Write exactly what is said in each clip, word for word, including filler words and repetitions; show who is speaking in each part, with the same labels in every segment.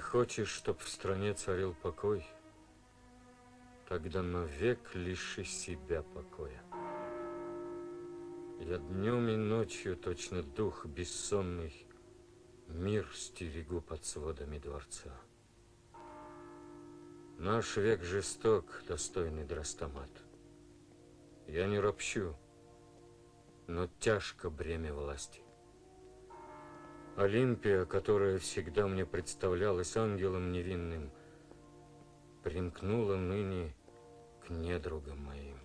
Speaker 1: хочешь, чтоб в стране царил покой, тогда навек лиши себя покоя. Я днем и ночью, точно дух бессонный, мир стерегу под сводами дворца. Наш век жесток, достойный Драстамат. Я не ропщу, но тяжко бремя власти. Олимпия, которая всегда мне представлялась ангелом невинным, примкнула ныне к недругам моим.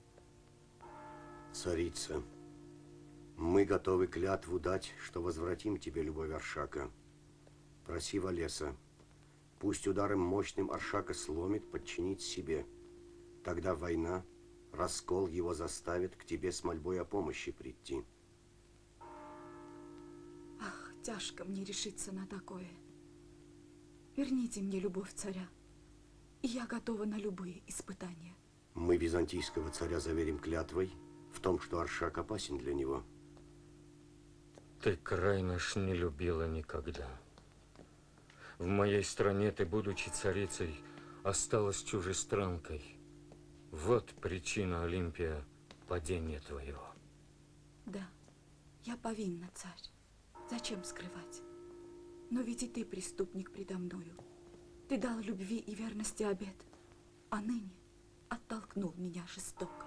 Speaker 2: Царица, мы готовы клятву дать, что возвратим тебе любовь Аршака. Проси Валеса, пусть ударом мощным Аршака сломит, подчинить себе. Тогда война, раскол его заставит к тебе с мольбой о помощи прийти.
Speaker 3: Ах, тяжко мне решиться на такое. Верните мне любовь царя, и я готова на любые испытания.
Speaker 2: Мы византийского царя заверим клятвой в том, что Аршак опасен для него.
Speaker 1: Ты край наш не любила никогда. В моей стране ты, будучи царицей, осталась чужестранкой. Вот причина, Олимпия, падения твоего.
Speaker 3: Да, я повинна, царь. Зачем скрывать? Но ведь и ты преступник предо мною. Ты дал любви и верности обет, а ныне оттолкнул меня жестоко.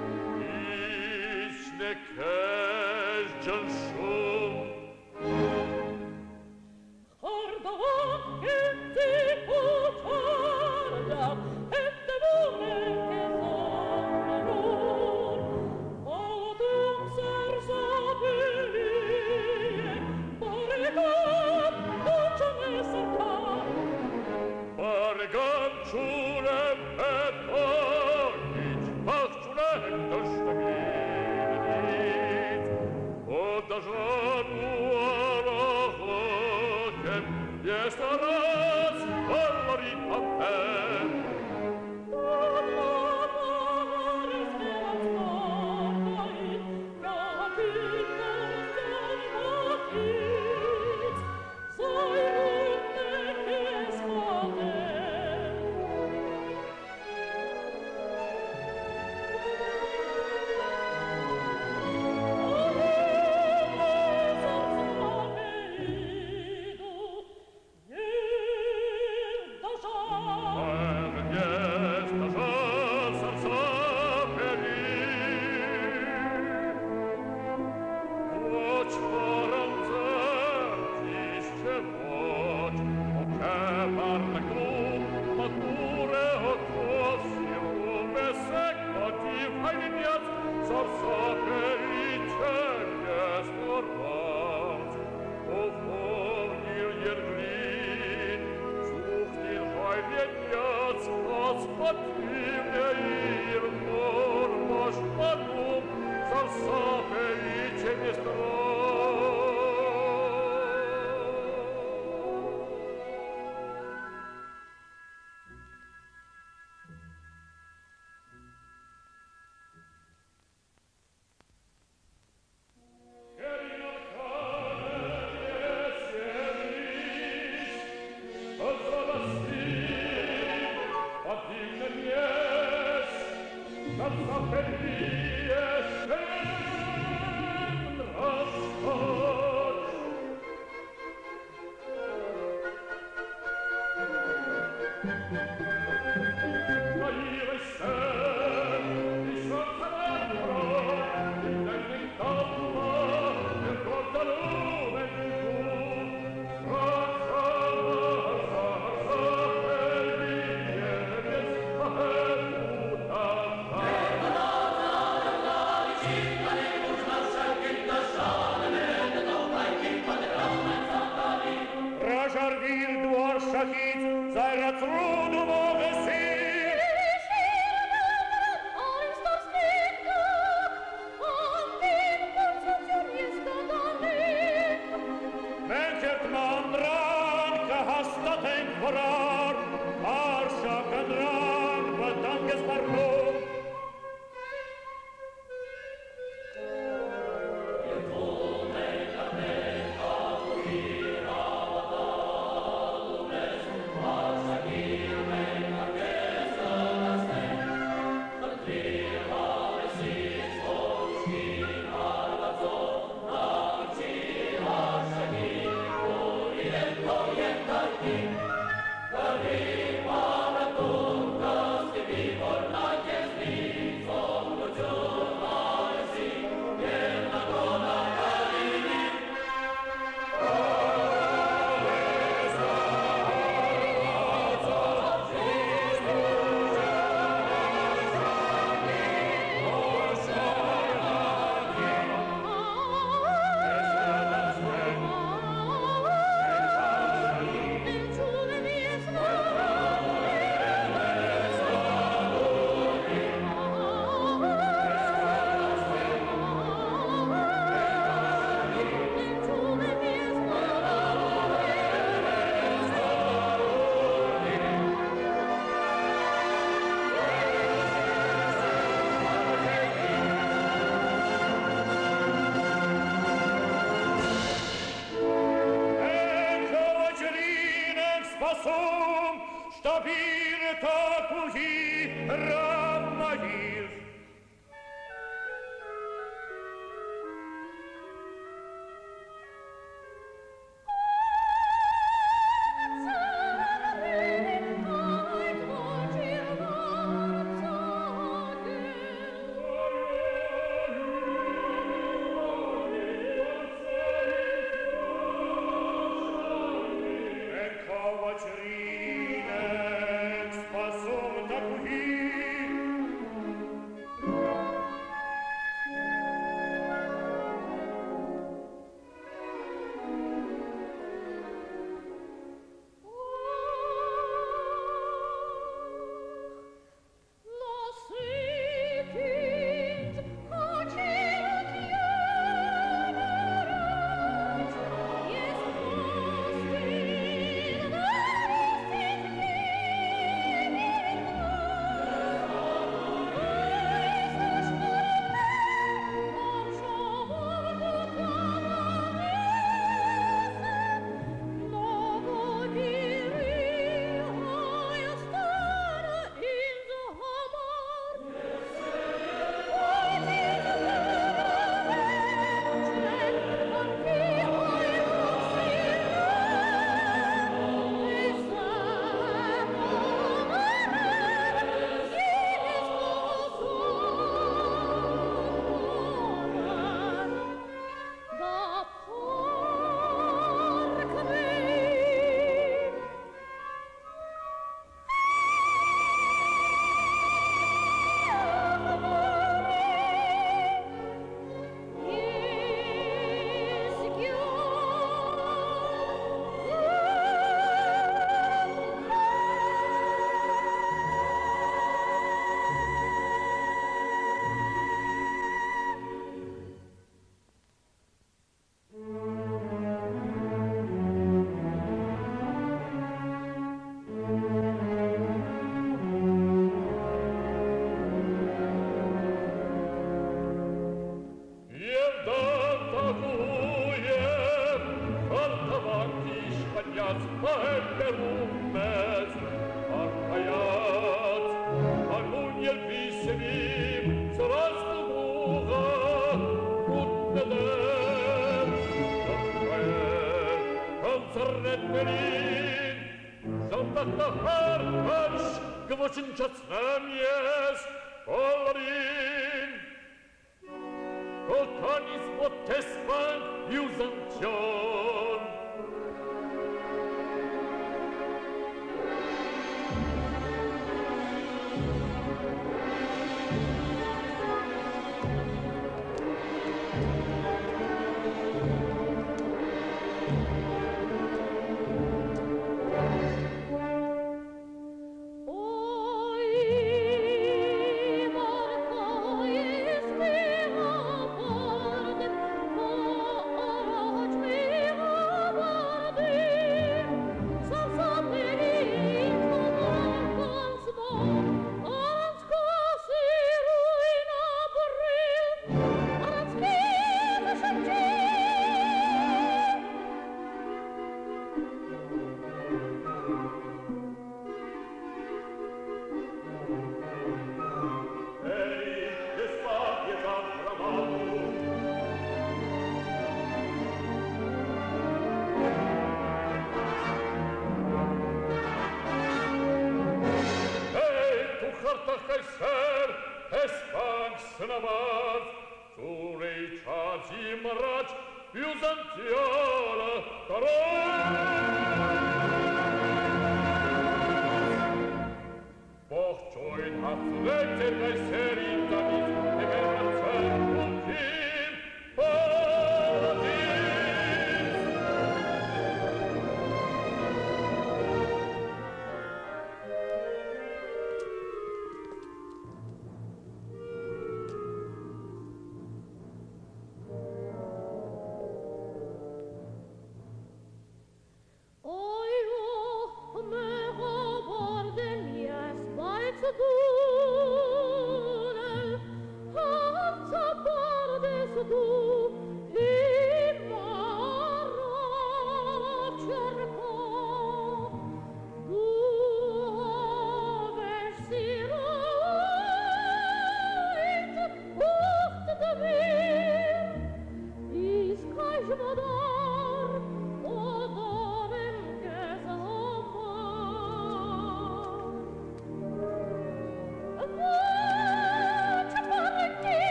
Speaker 4: Cash and show Covacrine, spasum tacuhi, perumez, arcaiați, anun el visevim, sărastă buga, utnedem, arcaiet, înțărnet pelin, zămdat na harkaș, gvăcinceaț nămies, colorin, Колканис потеспан юзанчон.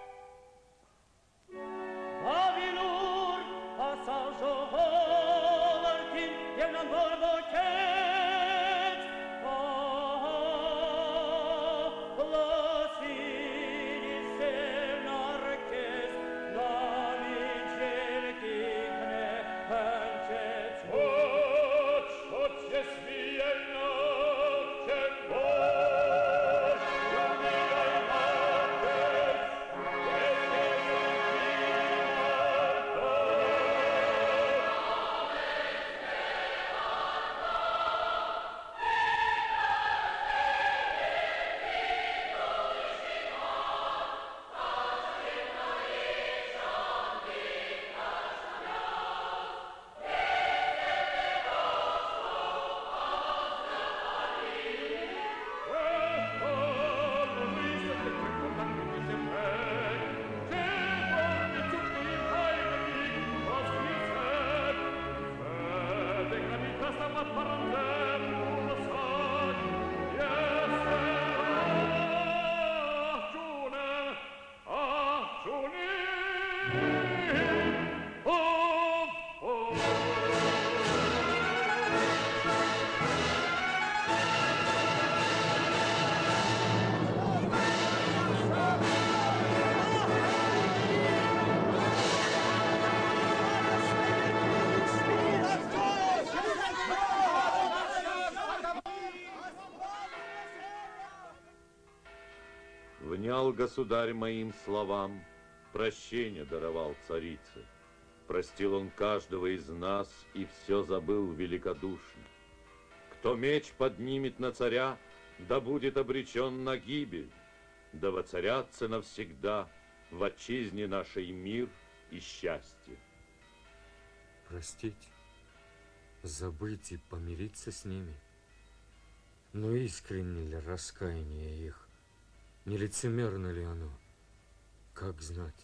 Speaker 5: Avilur, passaggio Внял государь моим словам, прощение даровал царице. Простил он каждого из нас и все забыл великодушно. Кто меч поднимет на царя, да будет обречен на гибель, да воцарятся навсегда в отчизне нашей мир и счастье.
Speaker 1: Простить, забыть и помириться с ними. Но искренне ли раскаяние их? Не лицемерно ли оно? Как знать?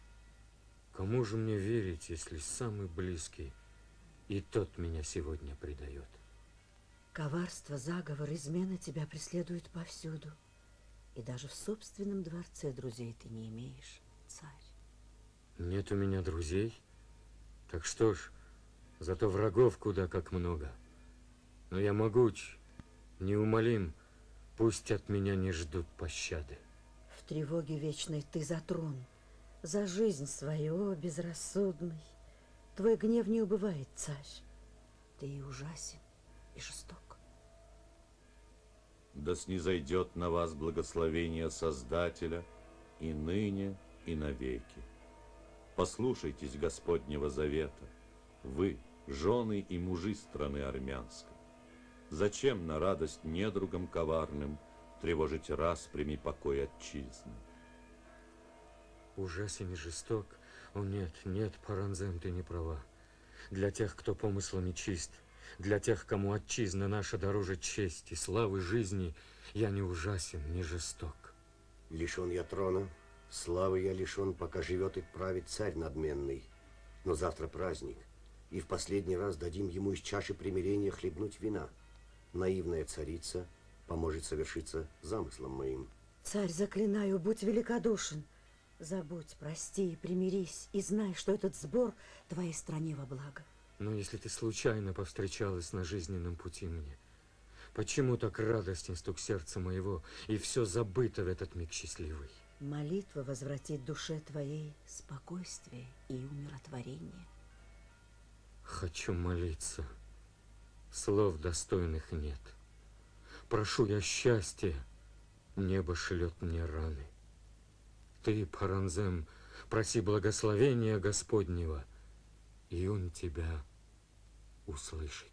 Speaker 1: Кому же мне верить, если самый близкий и тот меня сегодня предает?
Speaker 6: Коварство, заговор, измена тебя преследуют повсюду. И даже в собственном дворце друзей ты не имеешь, царь.
Speaker 1: Нет у меня друзей? Так что ж, зато врагов куда как много. Но я могуч, неумолим, пусть от меня не ждут пощады.
Speaker 6: В тревоге вечной ты за трон, за жизнь свою, о, безрассудный. Твой гнев не убывает, царь. Ты и ужасен, и жесток.
Speaker 5: Да снизойдет на вас благословение Создателя и ныне, и навеки. Послушайтесь Господнего завета, вы, жены и мужи страны армянской. Зачем на радость недругам коварным тревожить распрями покой отчизны?
Speaker 1: Ужасен и жесток? О нет, нет, Паранзем, ты не права. Для тех, кто помыслами чист, для тех, кому отчизна наша дороже чести, славы, жизни, я не ужасен, не жесток.
Speaker 2: Лишен я трона, славы я лишен, пока живет и правит царь надменный. Но завтра праздник, и в последний раз дадим ему из чаши примирения хлебнуть вина. Наивная царица поможет совершиться замыслом моим.
Speaker 6: Царь, заклинаю, будь великодушен. Забудь, прости и примирись, и знай, что этот сбор твоей стране во благо.
Speaker 1: Но если ты случайно повстречалась на жизненном пути мне, почему так радостен стук сердца моего, и все забыто в этот миг счастливый?
Speaker 6: Молитва возвратит душе твоей спокойствие и умиротворение.
Speaker 1: Хочу молиться. Слов достойных нет. Прошу я счастья, небо шлет мне раны. Ты, Паранзем, проси благословения Господнего, и он тебя услышит.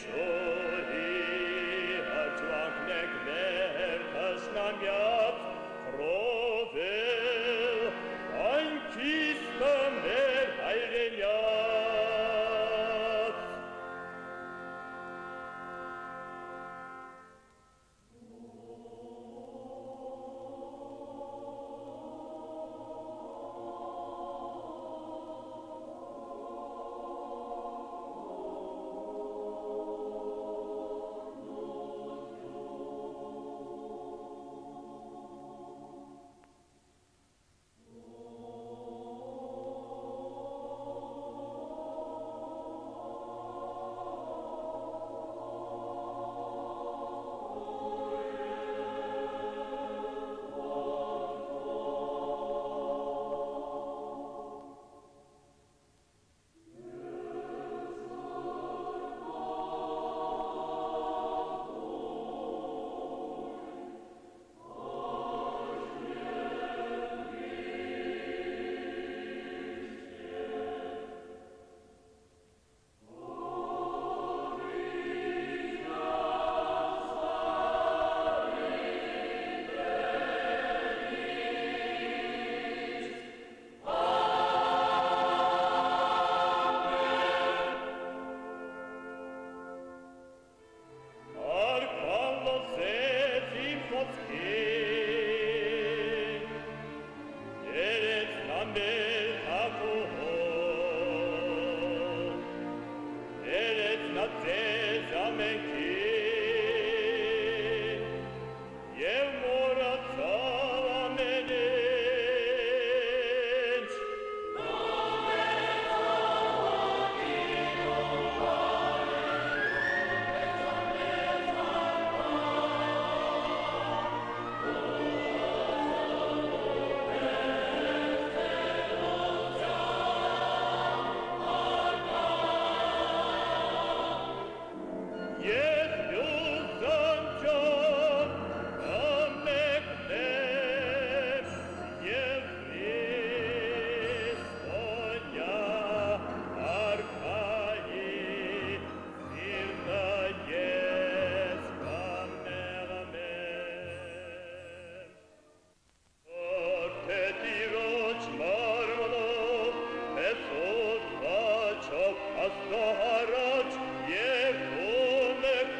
Speaker 4: Astorach, Jehune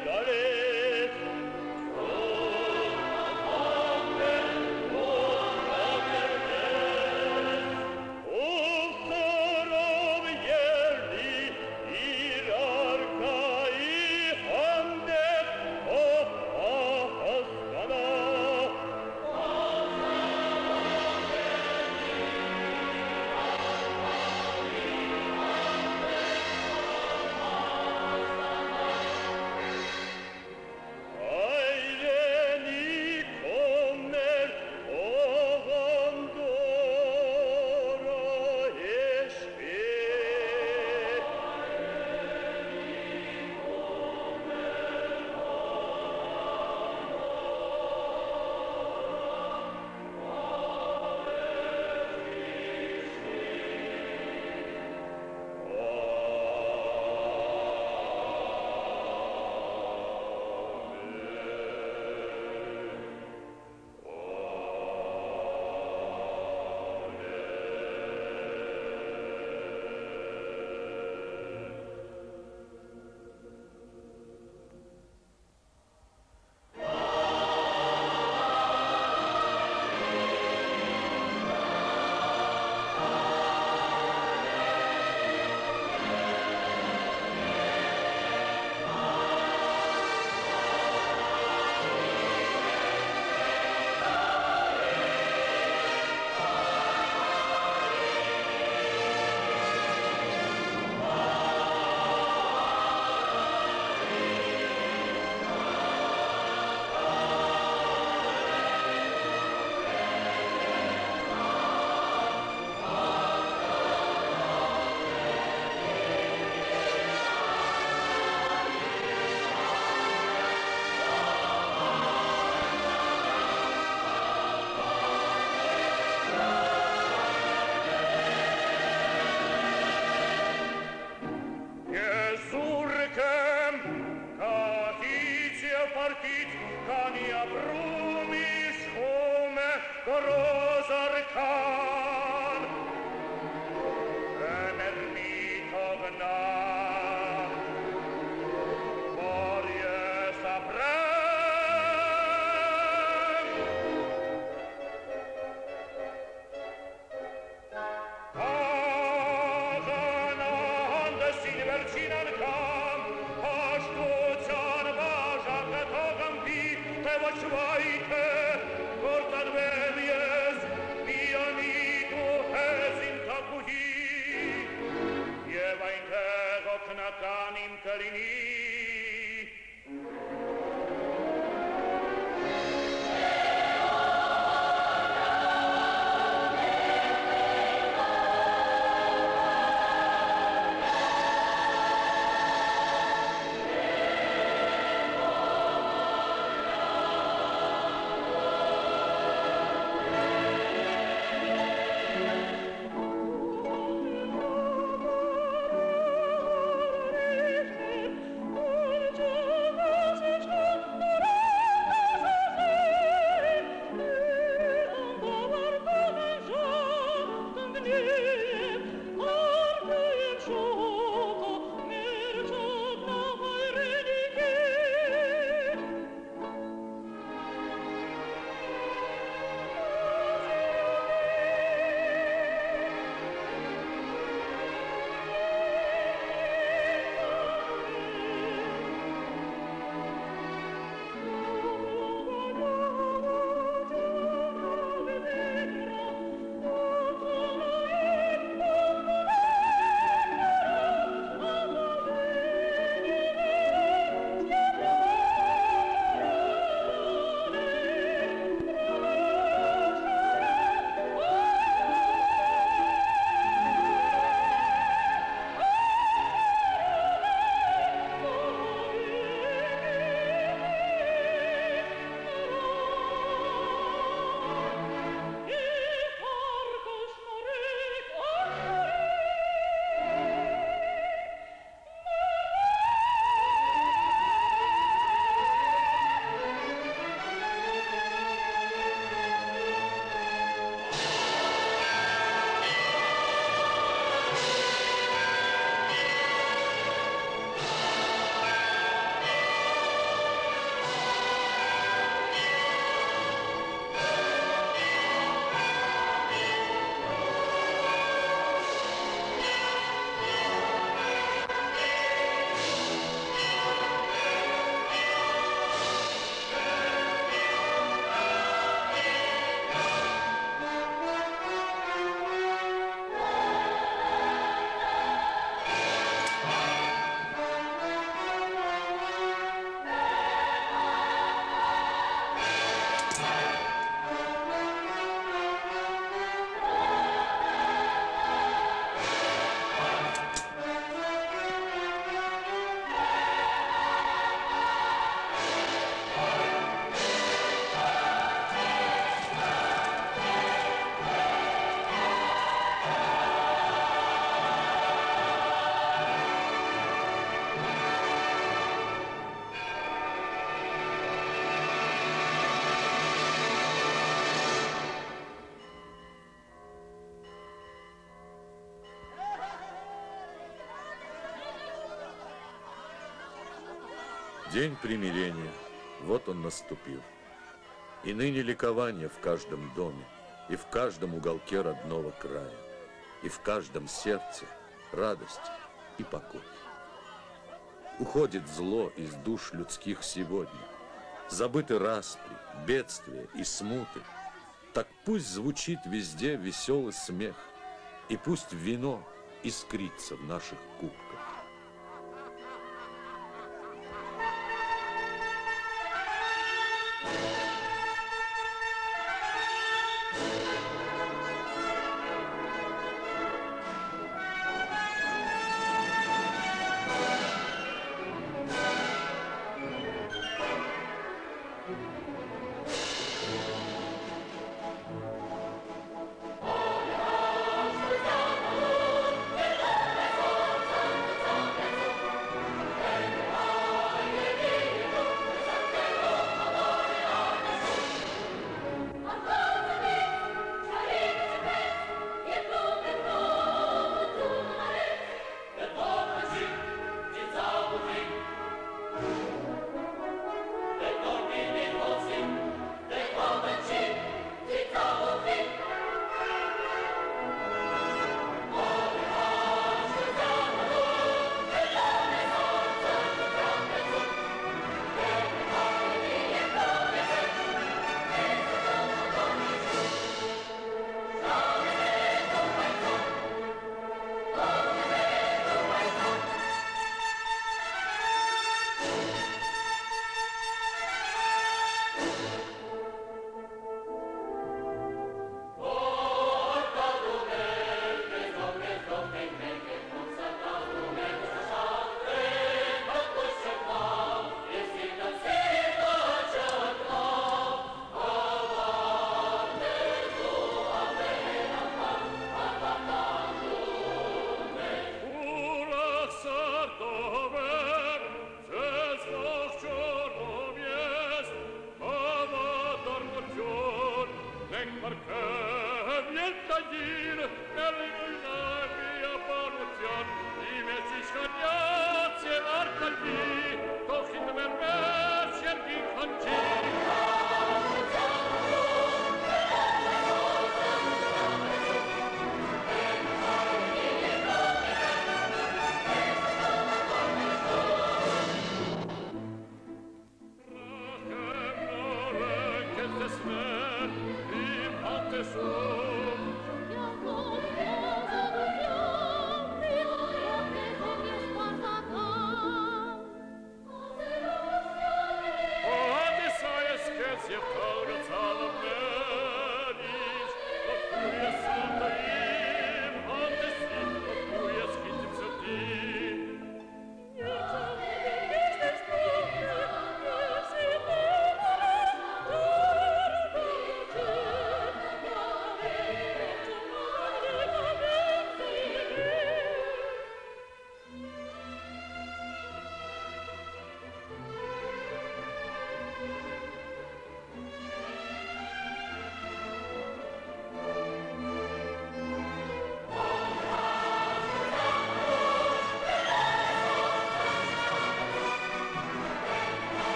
Speaker 4: portiți, ca nia brumi scume, coroz arcan. Emermito gna, vorie saprem. Azanan de sin vercinan cam, aștuțan vaja că togam vi, te vočvajte, kortan vemjes, pianitu hezin takuhi, jevajte okna kanim kalini.
Speaker 5: День примирения, вот он наступил. И ныне ликование в каждом доме, и в каждом уголке родного края, и в каждом сердце радость и покой. Уходит зло из душ людских сегодня, забыты распри, бедствия и смуты. Так пусть звучит везде веселый смех, и пусть вино искрится в наших кубках.
Speaker 4: Thank you.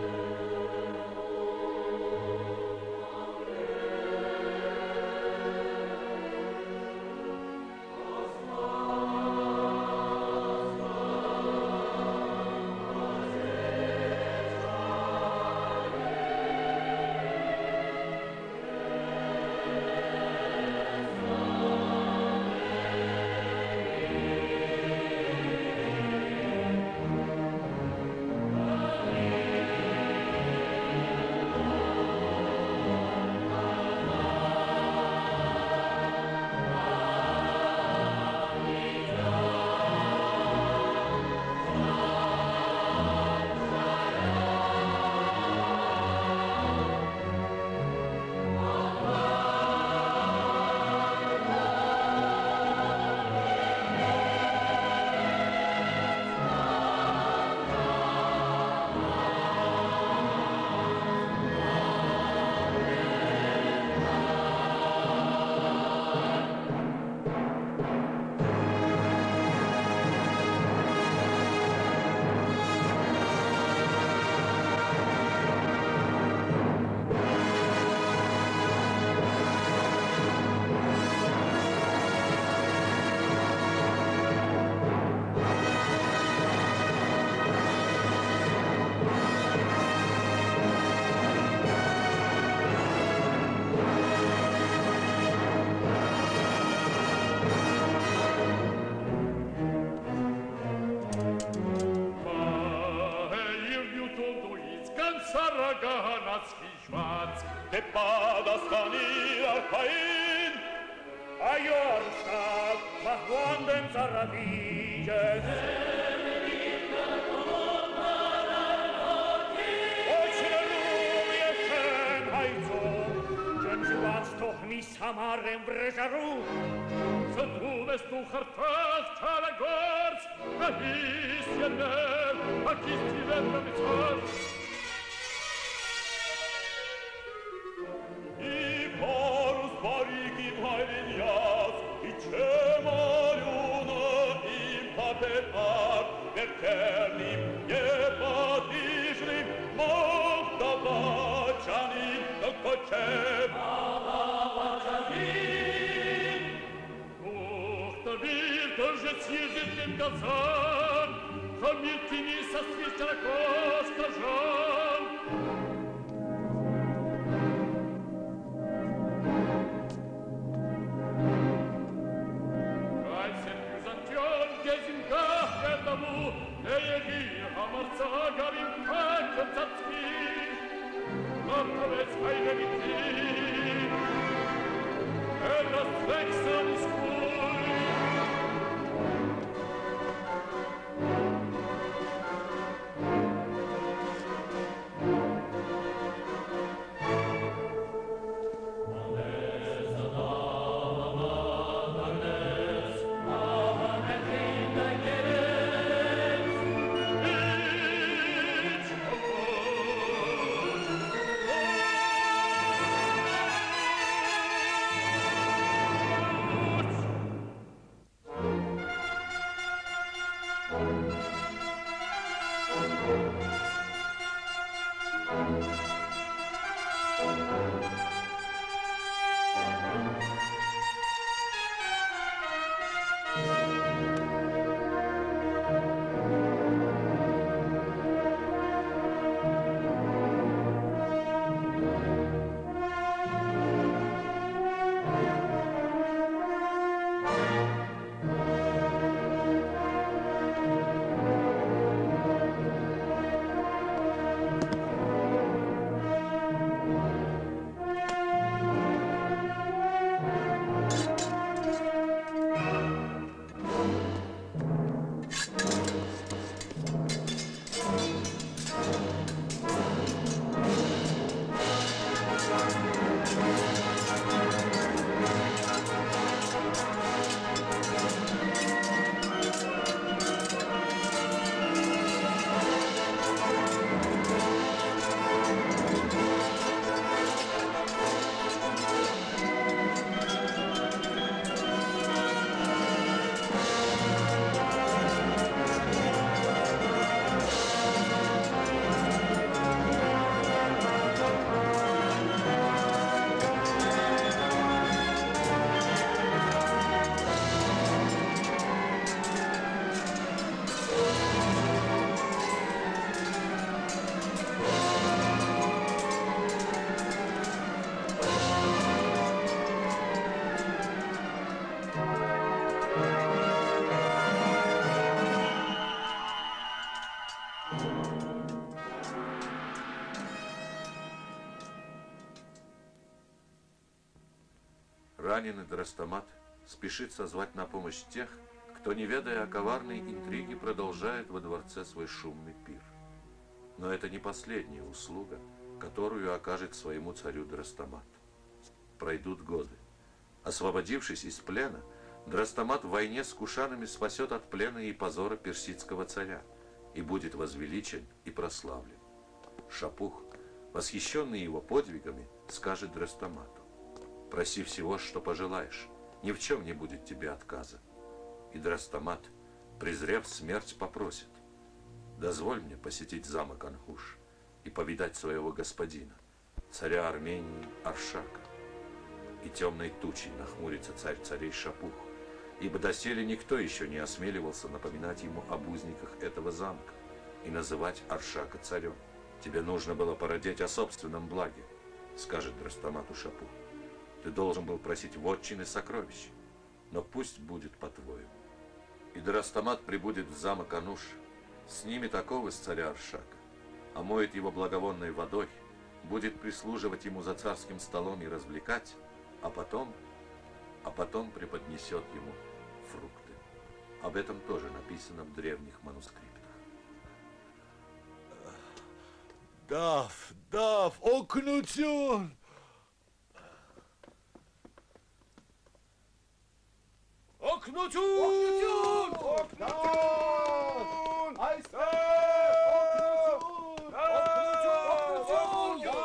Speaker 4: Te pada stanir al pain, a Jorstad, ma quando in Zarravige, doch nicht Samaren Brejaru. So du bist du hartas Chalagors, a his yener, a kisti verna mitzvot. I porus parigi pairin jas, I cemariuna im papetar, verternim jepatishlim, mohta bachanim, dok pochem. Тоже съездит им газан, Хамилтини со свистера коста жан. Кайсер Юзантион, Гезингах, Вердаму, Эйги, Амарца, Гарим, Кайком, Цацки, Мартовец, Хайгавити, Эрас, Вексам, Скуй,
Speaker 5: раненый Дростомат спешит созвать на помощь тех, кто, не ведая о коварной интриге, продолжает во дворце свой шумный пир. Но это не последняя услуга, которую окажет своему царю Дростомат. Пройдут годы. Освободившись из плена, Дростомат в войне с кушанами спасет от плена и позора персидского царя и будет возвеличен и прославлен. Шапух, восхищенный его подвигами, скажет Дростомату: «Проси всего, что пожелаешь, ни в чем не будет тебе отказа». И Дростомат, презрев смерть, попросит: «Дозволь мне посетить замок Анхуш и повидать своего господина, царя Армении Аршака». И темной тучей нахмурится царь царей Шапух, ибо доселе никто еще не осмеливался напоминать ему об узниках этого замка и называть Аршака царем. «Тебе нужно было породеть о собственном благе», — скажет Дростомату Шапух. «Ты должен был просить вотчины сокровищ, но пусть будет по-твоему». И Дростомат прибудет в замок Ануш, снимет оковы с царя Аршака, омоет его благовонной водой, будет прислуживать ему за царским столом и развлекать, а потом, а потом преподнесет ему фрукты. Об этом тоже написано в древних манускриптах.
Speaker 7: Дав, Дав, о Кнутюн! О Кнутюн! О Кнутюн! Айста! О Кнутюн! О Кнутюн!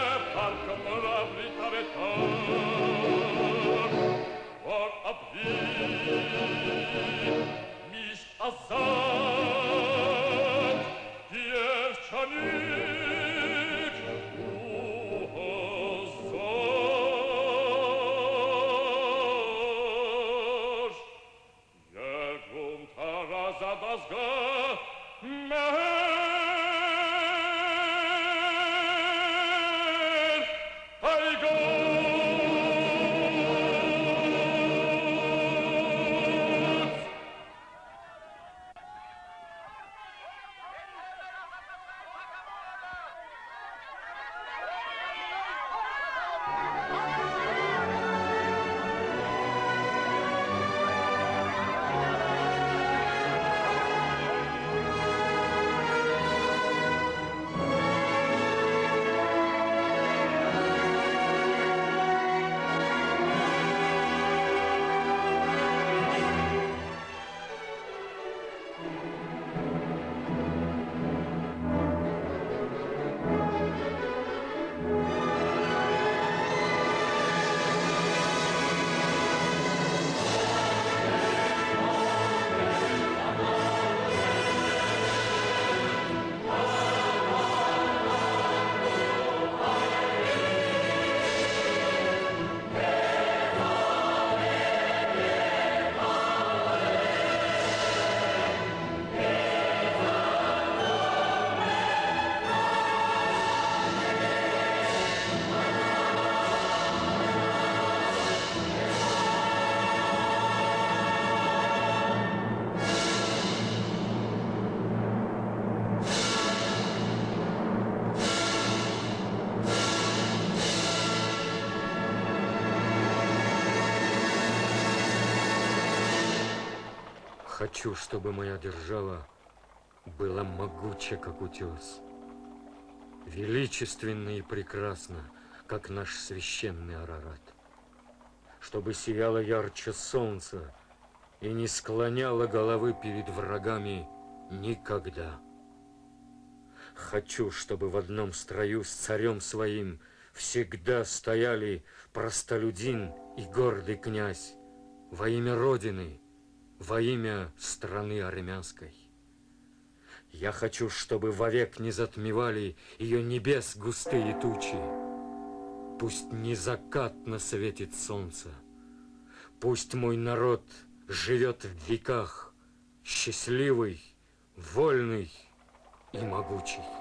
Speaker 4: Vor
Speaker 1: Хочу, чтобы моя держава была могуча, как утес, величественна и прекрасна, как наш священный Арарат, чтобы сияло ярче солнца и не склоняла головы перед врагами никогда. Хочу, чтобы в одном строю с царем своим всегда стояли простолюдин и гордый князь во имя Родины, во имя страны армянской. Я хочу, чтобы вовек не затмевали ее небес густые тучи. Пусть незакатно светит солнце, пусть мой народ живет в веках, счастливый, вольный и могучий.